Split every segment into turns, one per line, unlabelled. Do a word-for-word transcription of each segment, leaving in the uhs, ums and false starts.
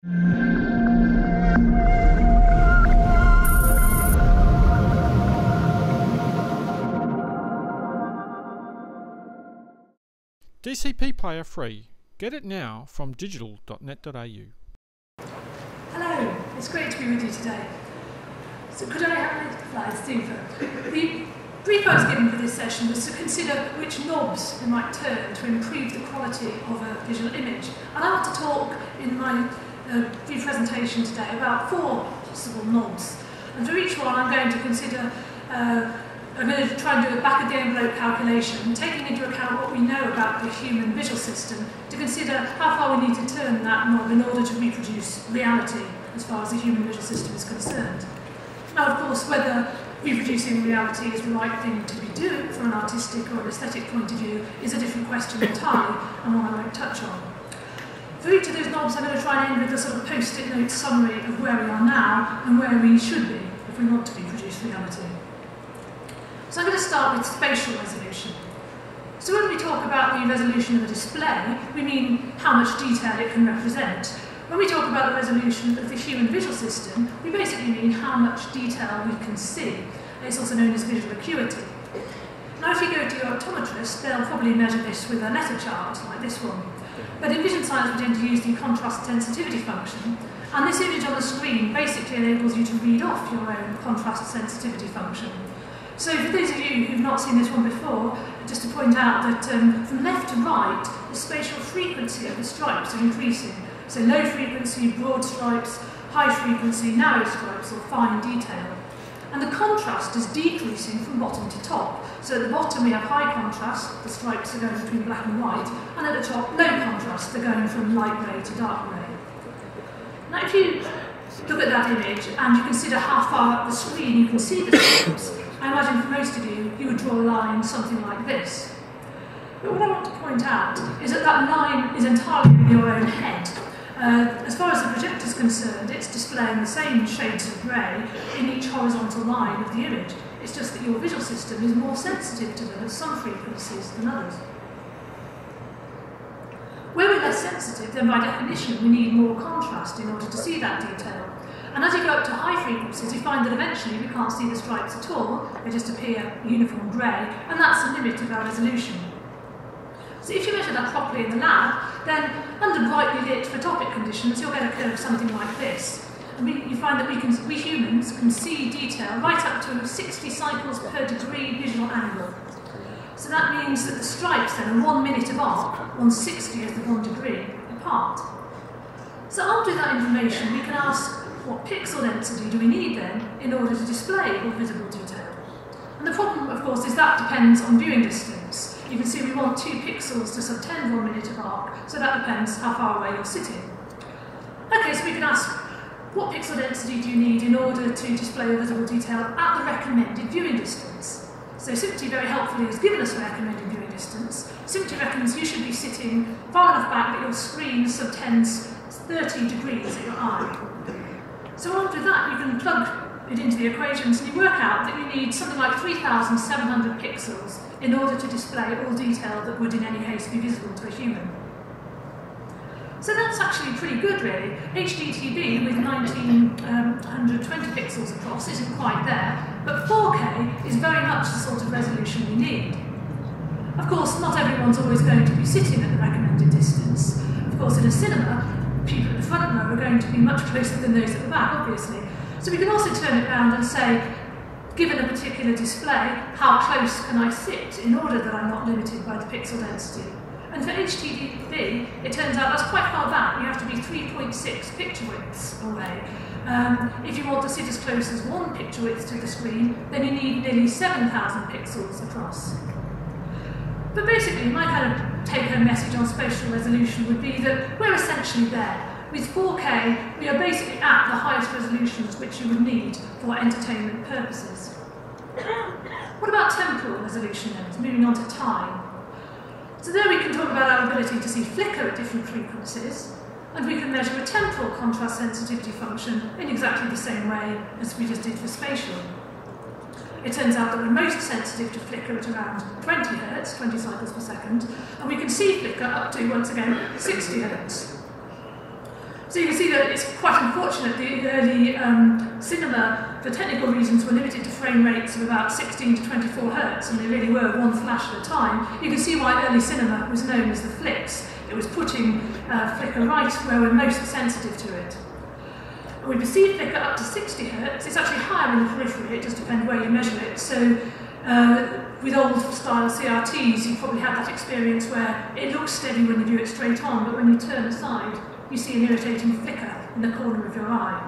D C P Player free. Get it now from digital dot net dot A U.
Hello, it's great to be with you today. So could I have the slides, super. The brief I was given for this session was to consider which knobs we might turn to improve the quality of a visual image. And I want to talk in my uh, brief presentation today about four possible knobs. And for each one I'm going to consider uh, I'm going to try and do a back-of-the-envelope calculation, taking into account what we know about the human visual system, to consider how far we need to turn that knob in order to reproduce reality as far as the human visual system is concerned. Now, of course, whether reproducing reality is the right thing to be doing from an artistic or an aesthetic point of view is a different question entirely, and one I won't touch on. For each of those knobs, I'm going to try and end with a sort of post-it note summary of where we are now and where we should be if we want to reproduce reality. So I'm going to start with spatial resolution. So when we talk about the resolution of a display, we mean how much detail it can represent. When we talk about the resolution of the human visual system, we basically mean how much detail we can see. It's also known as visual acuity. Now if you go to your optometrist, they'll probably measure this with a letter chart like this one. But in vision science we tend to use the contrast sensitivity function, and this image on the screen basically enables you to read off your own contrast sensitivity function. So for those of you who've not seen this one before, just to point out that um, from left to right, the spatial frequency of the stripes are increasing. So low frequency, broad stripes, high frequency, narrow stripes, or fine detail. And the contrast is decreasing from bottom to top. So at the bottom we have high contrast, the stripes are going between black and white, and at the top low contrast, they're going from light grey to dark grey. Now if you look at that image and you consider how far up the screen you can see the stripes, I imagine for most of you, you would draw a line something like this. But what I want to point out is that that line is entirely in your own head. Uh, as far as the projector is concerned, it's displaying the same shades of grey in each horizontal line of the image. It's just that your visual system is more sensitive to them at some frequencies than others. Where we're less sensitive, then by definition we need more contrast in order to see that detail. And as you go up to high frequencies, you find that eventually we can't see the stripes at all, they just appear uniform grey, and that's the limit of our resolution. So if you measure that properly in the lab, then under brightly lit photopic conditions, you'll get a curve something like this. And we, you find that we, can, we humans can see detail right up to sixty cycles per degree visual angle. So that means that the stripes then are one minute of arc, one sixtieth of one degree apart. So after that information, we can ask, what pixel density do we need then in order to display all visible detail? And the problem, of course, is that depends on viewing distance. You can see we want two pixels to subtend one minute of arc, so that depends how far away you're sitting. Okay, so we can ask, what pixel density do you need in order to display all visible detail at the recommended viewing distance? So SMPTE very helpfully has given us a recommended viewing distance. SMPTE reckons you should be sitting far enough back that your screen subtends thirty degrees at your eye. So after that, you can plug it into the equations and you work out that you need something like three thousand seven hundred pixels in order to display all detail that would in any case be visible to a human. So that's actually pretty good really. H D T V with nineteen twenty pixels across isn't quite there, but four K is very much the sort of resolution we need. Of course, not everyone's always going to be sitting at the recommended distance. Of course, in a cinema, people at the front row are going to be much closer than those at the back, obviously. So we can also turn it around and say, given a particular display, how close can I sit in order that I'm not limited by the pixel density? And for H D T V, it turns out that's quite far back. You have to be three point six picture widths away. Um, if you want to sit as close as one picture width to the screen, then you need nearly seven thousand pixels across. But basically, my kind of take-home message on spatial resolution would be that we're essentially there. With four K, we are basically at the highest resolutions which you would need for entertainment purposes. What about temporal resolution then? Moving on to time. So there we can talk about our ability to see flicker at different frequencies, and we can measure a temporal contrast sensitivity function in exactly the same way as we just did for spatial. It turns out that we're most sensitive to flicker at around twenty hertz, twenty cycles per second, and we can see flicker up to, once again, sixty hertz. So you can see that it's quite unfortunate the early um, cinema, for technical reasons, were limited to frame rates of about sixteen to twenty-four hertz, and they really were one flash at a time. You can see why early cinema was known as the flicks. It was putting uh, flicker right where we're most sensitive to it. We perceive flicker up to sixty hertz. It's actually higher in the periphery, it just depends where you measure it. So uh, with old style C R Ts, you probably had that experience where it looks steady when you view it straight on, but when you turn aside, you see an irritating flicker in the corner of your eye.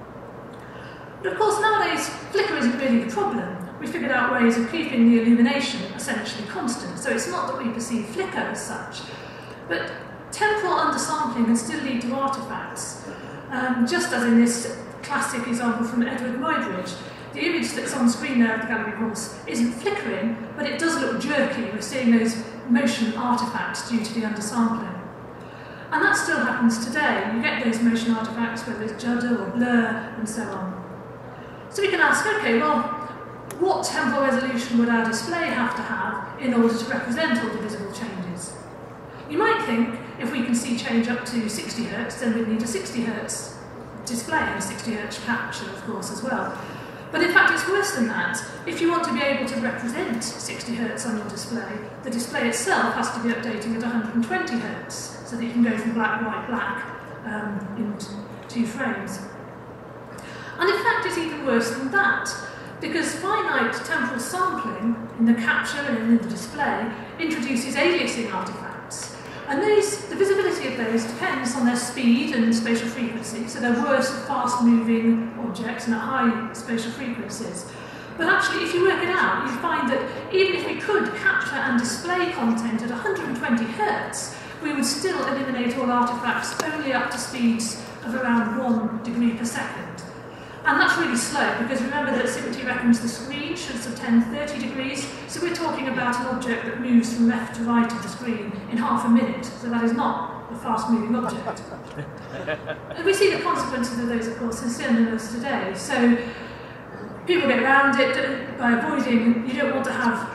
But of course, nowadays, flicker isn't really the problem. We figured out ways of keeping the illumination essentially constant, so it's not that we perceive flicker as such. But temporal undersampling can still lead to artefacts. Um, just as in this classic example from Edward Muybridge, the image that's on screen there of the gallery horse isn't flickering, but it does look jerky. We're seeing those motion artefacts due to the undersampling. And that still happens today. You get those motion artefacts, whether it's judder or blur, and so on. So we can ask, okay, well, what temporal resolution would our display have to have in order to represent all the visible changes? You might think, if we can see change up to sixty hertz, then we'd need a sixty hertz display and a sixty hertz capture, of course, as well. But in fact, it's worse than that. If you want to be able to represent sixty hertz on your display, the display itself has to be updating at one hundred twenty hertz, so that you can go from black, white, black um, in two frames. And in fact, it's even worse than that, because finite temporal sampling in the capture and in the display introduces aliasing artifacts. And those, the visibility of those depends on their speed and spatial frequency, so they're worse at fast-moving objects and at high spatial frequencies. But actually, if you work it out, you find that even if we could capture and display content at one hundred twenty hertz, we would still eliminate all artifacts only up to speeds of around one degree per second. And that's really slow, because remember that SIMETRY reckons the screen should subtend thirty degrees, so we're talking about an object that moves from left to right of the screen in half a minute, so that is not a fast-moving object. And we see the consequences of those, of course, in cinemas today. So people get around it by avoiding, you don't want to have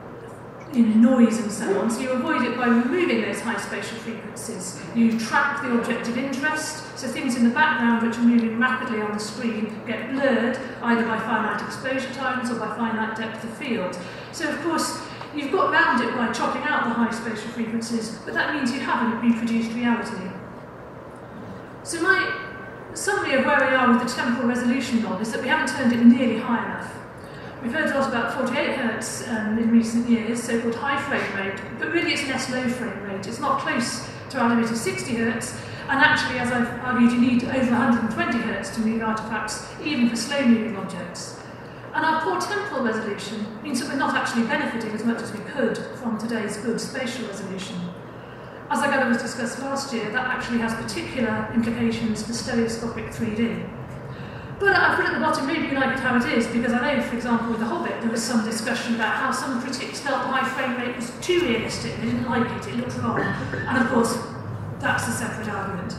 you know, noise and so on, so you avoid it by removing those high spatial frequencies. You track the object of interest, so things in the background which are moving rapidly on the screen get blurred, either by finite exposure times or by finite depth of field. So of course, you've got around it by chopping out the high spatial frequencies, but that means you haven't reproduced reality. So my summary of where we are with the temporal resolution knob is that we haven't turned it nearly high enough. We've heard a lot about forty-eight hertz um, in recent years, so-called high frame rate, but really it's less low frame rate. It's not close to our limit of sixty hertz, and actually, as I've argued, you need over one hundred twenty hertz to move artifacts, even for slow-moving objects. And our poor temporal resolution means that we're not actually benefiting as much as we could from today's good spatial resolution. As I gather was discussed last year, that actually has particular implications for stereoscopic three D. But I've put at the bottom, maybe you like it how it is, because I know, for example, with The Hobbit, there was some discussion about how some critics felt the high frame rate was too realistic, they didn't like it, it looked wrong. And of course, that's a separate argument.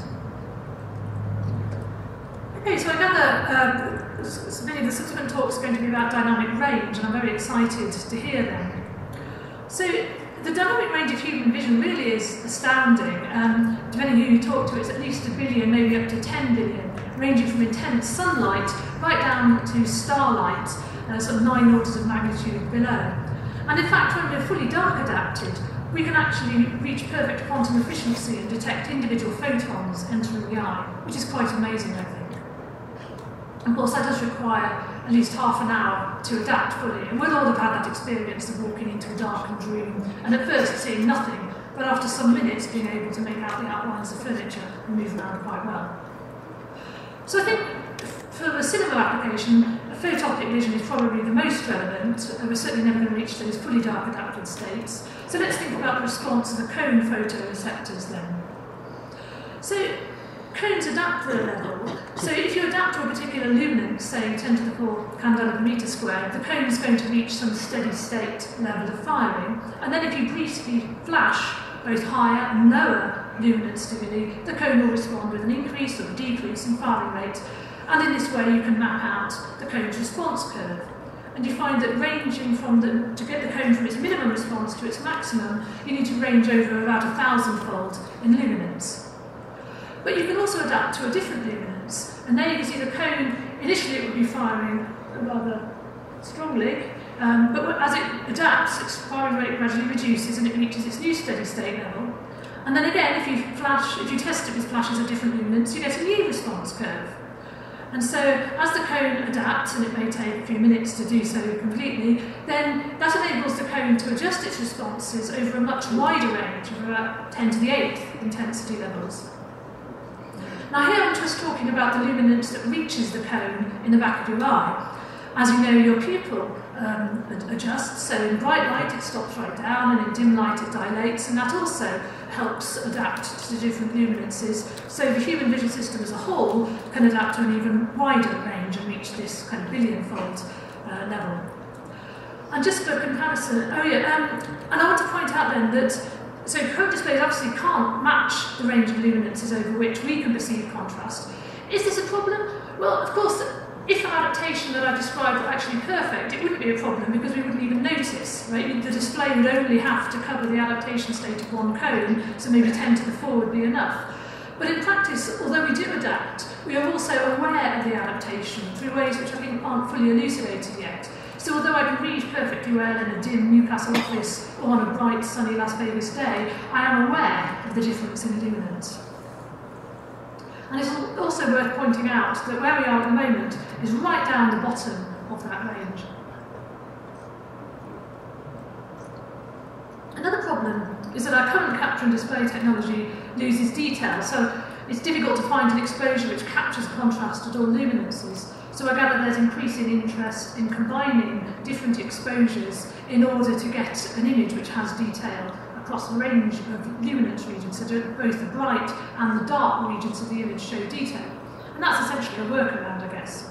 Okay, so I gather uh, many of the subsequent talks are going to be about dynamic range, and I'm very excited to hear them. So, the dynamic range of human vision really is astounding. Um, depending who you talk to, it's at least a billion, maybe up to ten billion, ranging from intense sunlight right down to starlight, uh, sort of nine orders of magnitude below. And in fact, when we're fully dark adapted, we can actually reach perfect quantum efficiency and detect individual photons entering the eye, which is quite amazing, I think. Of course, that does require at least half an hour to adapt fully, and we'll all have had that experience of walking into a darkened room and at first seeing nothing, but after some minutes being able to make out the outlines of furniture and move around quite well. So I think for a cinema application, a photopic vision is probably the most relevant, and we're certainly never going to reach those fully dark adapted states. So let's think about the response of the cone photoreceptors then. So cones adapt their level. So if you adapt to a particular luminance, say ten to the fourth candela per metre squared, the cone is going to reach some steady state level of firing. And then if you briefly flash both higher and lower luminance stimuli, the cone will respond with an increase or a decrease in firing rate. And in this way you can map out the cone's response curve. And you find that ranging from the, to get the cone from its minimum response to its maximum, you need to range over about a thousandfold in luminance. But you can also adapt to a different luminance. And there you can see the cone, initially it would be firing rather strongly, um, but as it adapts, its firing rate gradually reduces and it reaches its new steady state level. And then again, if you flash, if you test it with flashes of different luminance, you get a new response curve. And so, as the cone adapts, and it may take a few minutes to do so completely, then that enables the cone to adjust its responses over a much wider range of about ten to the eighth intensity levels. Now here I'm just talking about the luminance that reaches the cone in the back of your eye. As you know, your pupil um, adjusts, so in bright light it stops right down, and in dim light it dilates, and that also helps adapt to different luminances. So the human visual system as a whole can adapt to an even wider range and reach this kind of billion-fold uh, level. And just for comparison, oh yeah, um, and I want to point out then that so curved displays obviously can't match the range of luminances over which we can perceive contrast. Is this a problem? Well, of course, if the adaptation that I described were actually perfect, it wouldn't be a problem because we wouldn't even notice, right? The display would only have to cover the adaptation state of one cone, so maybe ten to the four would be enough. But in practice, although we do adapt, we are also aware of the adaptation through ways which I think aren't fully elucidated yet. So although I can read perfectly well in a dim Newcastle office or on a bright, sunny Las Vegas day, I am aware of the difference in luminance. And it's also worth pointing out that where we are at the moment is right down the bottom of that range. Another problem is that our current capture and display technology loses detail, so it's difficult to find an exposure which captures contrast at all luminances. So I gather there's increasing interest in combining different exposures in order to get an image which has detail across a range of luminance regions, so that both the bright and the dark regions of the image show detail. And that's essentially a workaround, I guess.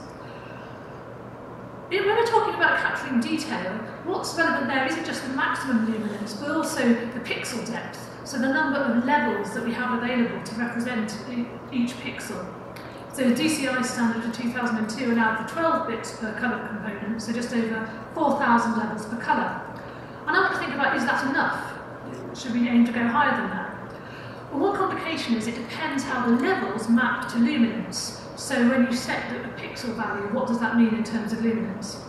When we're talking about capturing detail, what's relevant there isn't just the maximum luminance, but also the pixel depth, so the number of levels that we have available to represent each pixel. So the D C I standard for two thousand two allowed for twelve bits per colour component, so just over four thousand levels per colour. And I want to think about, is that enough? Should we aim to go higher than that? Well, one complication is it depends how the levels map to luminance. So when you set the pixel value, what does that mean in terms of luminance?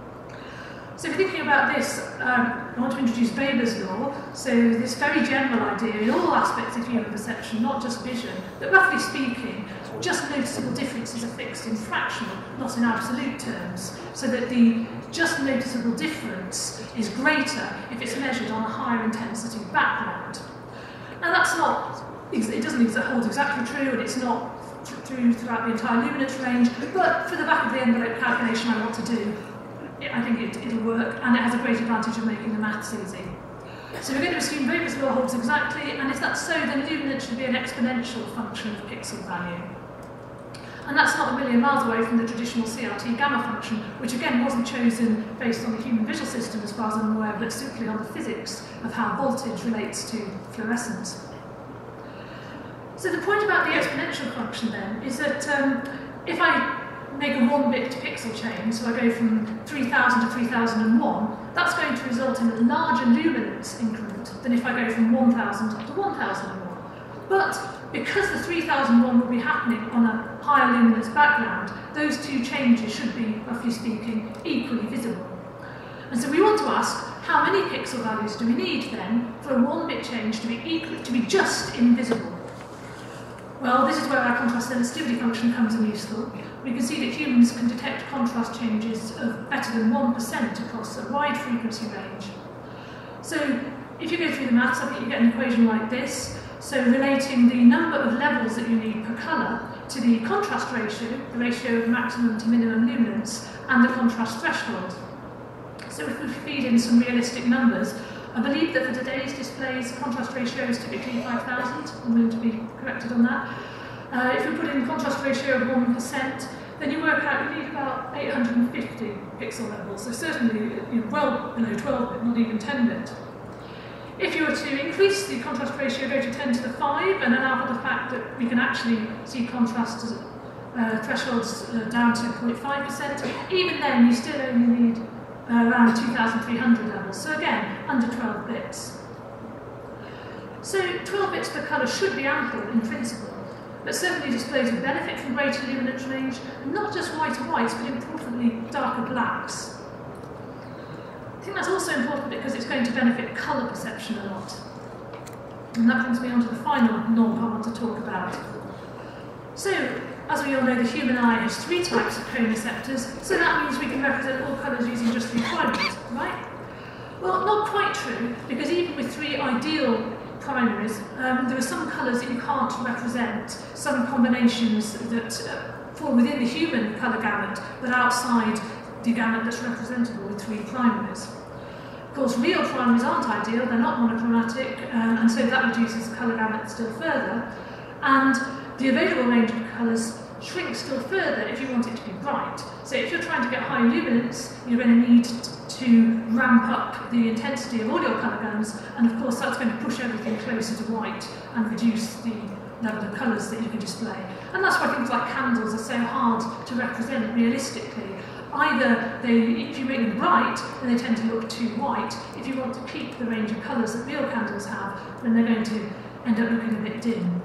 So if you're thinking about this, um, I want to introduce Weber's law. So this very general idea in all aspects of human perception, not just vision, that roughly speaking, just noticeable differences are fixed in fractional, not in absolute terms, so that the just noticeable difference is greater if it's measured on a higher intensity background. Now that's not, it doesn't hold exactly true, and it's not true throughout the entire luminance range, but for the back of the envelope calculation I want to do, I think it, it'll work, and it has a great advantage of making the maths easy. So we're going to assume Weber's law holds exactly, and if that's so, then luminance should be an exponential function of pixel value. And that's not a million miles away from the traditional C R T gamma function, which again wasn't chosen based on the human visual system as far as I'm aware, but simply on the physics of how voltage relates to fluorescence. So the point about the exponential function then is that um, if I make a one-bit pixel change, so I go from three thousand to three thousand one, that's going to result in a larger luminance increment than if I go from one thousand to one thousand one. But because the three thousand one will be happening on a higher luminance background, those two changes should be, roughly speaking, equally visible. And so we want to ask, how many pixel values do we need then for a one-bit change to be equal, to be just invisible? Well, this is where our contrast sensitivity function comes in useful. We can see that humans can detect contrast changes of better than one percent across a wide frequency range. So if you go through the maths, I think you get an equation like this. So relating the number of levels that you need per colour to the contrast ratio, the ratio of maximum to minimum luminance, and the contrast threshold. So if we feed in some realistic numbers, I believe that for today's displays, contrast ratio is typically five thousand. I'm going to be corrected on that. Uh, if we put in contrast ratio of one percent, then you work out you need about eight hundred fifty pixel levels. So certainly you know, well below twelve bit, not even ten bit. If you were to increase the contrast ratio, go to ten to the five, and allow for the fact that we can actually see contrast uh, thresholds uh, down to zero point five percent, even then you still only need uh, around two thousand three hundred levels. So again, under twelve bits. So twelve bits per colour should be ample in principle. but certainly displays will benefit from greater luminance range, and not just whiter whites, but importantly darker blacks. I think that's also important because it's going to benefit colour perception a lot. And that brings me on to the final norm I want to talk about. So, as we all know, the human eye has three types of chromoceptors, so that means we can represent all colours using just three primaries, right? Well, not quite true, because even with three ideal primaries, um, there are some colours that you can't represent, some combinations that uh, fall within the human colour gamut, but outside the gamut that's representable with three primaries. Of course, real primaries aren't ideal, they're not monochromatic, um, and so that reduces the colour gamut still further. And the available range of colours shrinks still further if you want it to be bright. So if you're trying to get high luminance, you're going to need to ramp up the intensity of all your colour guns, and of course that's going to push everything closer to white and reduce the level of colours that you can display. And that's why things like candles are so hard to represent realistically. Either they, if you make them bright, then they tend to look too white. If you want to keep the range of colours that real candles have, then they're going to end up looking a bit dim.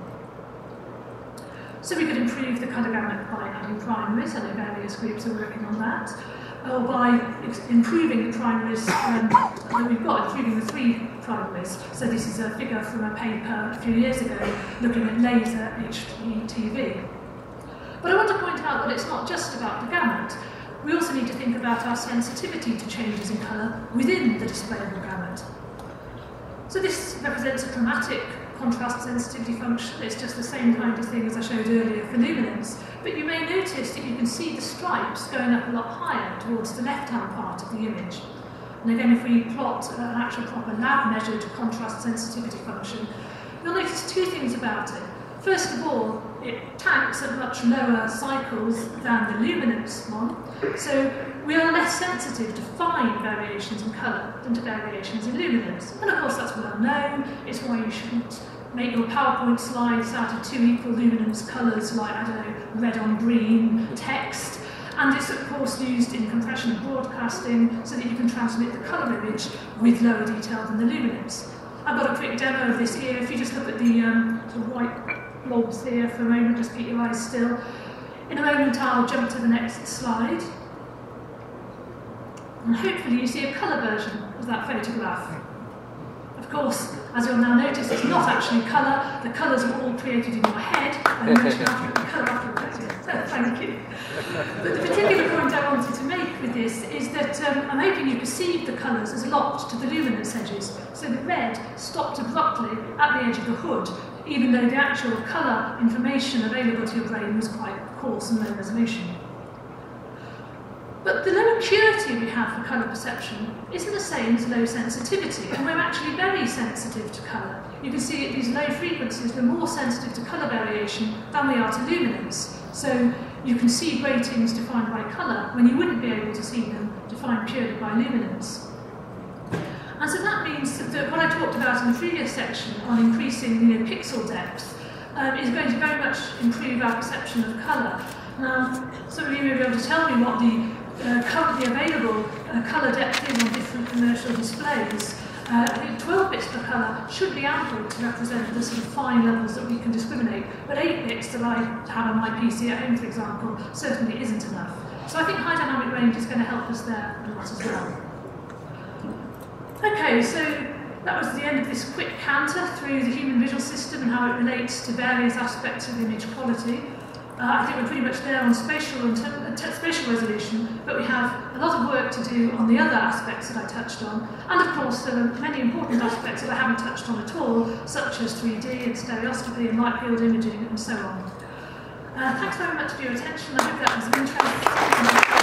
So we could improve the colour gamut by adding primaries, and various groups are working on that, or by improving the primaries um, that we've got, improving the three primaries. So this is a figure from a paper a few years ago looking at laser H D T V. But I want to point out that it's not just about the gamut. We also need to think about our sensitivity to changes in colour within the displayable gamut. So this represents a chromatic contrast sensitivity function. It's just the same kind of thing as I showed earlier for luminance. But you may notice that you can see the stripes going up a lot higher towards the left-hand part of the image. And again, if we plot an actual proper lab-measured contrast sensitivity function, you'll notice two things about it. First of all, it tanks at much lower cycles than the luminance one, so we are less sensitive to fine variations in colour than to variations in luminance. And of course that's well known, it's why you shouldn't make your PowerPoint slides out of two equal luminance colours like, I don't know, red on green text. And it's of course used in compression and broadcasting so that you can transmit the colour image with lower detail than the luminance. I've got a quick demo of this here. If you just look at the um, sort of white blobs here for a moment, just keep your eyes still. In a moment I'll jump to the next slide. And hopefully you see a colour version of that photograph. Of course, as you'll now notice, it's not actually colour. The colours were all created in your head, and you actually have to colour after it. So thank you. But the particular point I wanted to make with this is that um, I'm hoping you perceive the colours as locked to the luminance edges. So the red stopped abruptly at the edge of the hood, even though the actual colour information available to your brain was quite coarse and low resolution. But the low acuity we have for colour perception isn't the same as low sensitivity, and we're actually very sensitive to colour. You can see at these low frequencies we're more sensitive to colour variation than we are to luminance. So you can see gratings defined by colour when you wouldn't be able to see them defined purely by luminance. And so that means that what I talked about in the previous section on increasing you know, pixel depth um, is going to very much improve our perception of colour. Now, some of you may be able to tell me what the uh, currently available uh, colour depth is on different commercial displays. Uh, I think twelve bits per colour should be ample to represent the sort of fine levels that we can discriminate, but eight bits that I have on my P C at home, for example, certainly isn't enough. So I think high dynamic range is going to help us there a lot as well. Okay, so that was the end of this quick canter through the human visual system and how it relates to various aspects of image quality. Uh, I think we're pretty much there on spatial, and uh, spatial resolution, but we have a lot of work to do on the other aspects that I touched on. And of course, there are many important aspects that I haven't touched on at all, such as three D and stereoscopy and light field imaging and so on. Uh, thanks very much for your attention. I hope that was of interest.